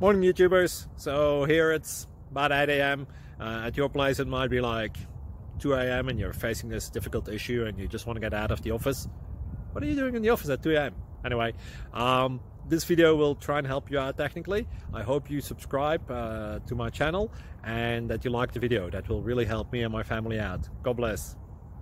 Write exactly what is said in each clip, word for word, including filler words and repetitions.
Morning YouTubers. So here it's about eight A M Uh, at your place it might be like two A M and you're facing this difficult issue and you just want to get out of the office. What are you doing in the office at two A M? Anyway, um, this video will try and help you out technically. I hope you subscribe uh, to my channel and that you like the video. That will really help me and my family out. God bless.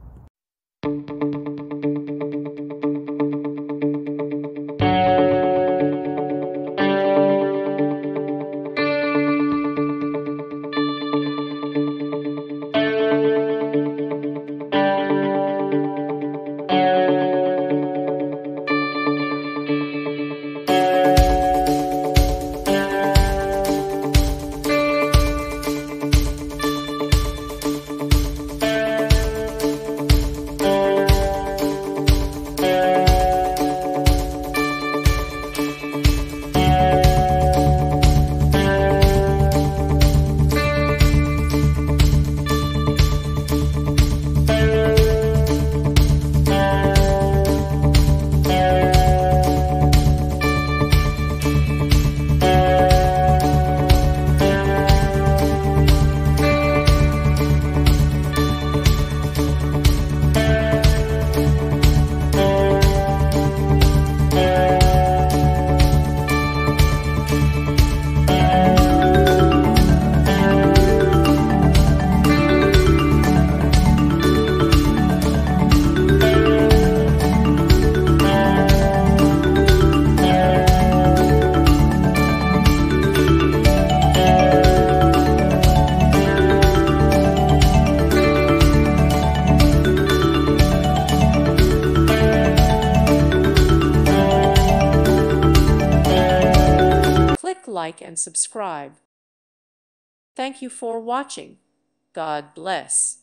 Like and subscribe. Thank you for watching. God bless.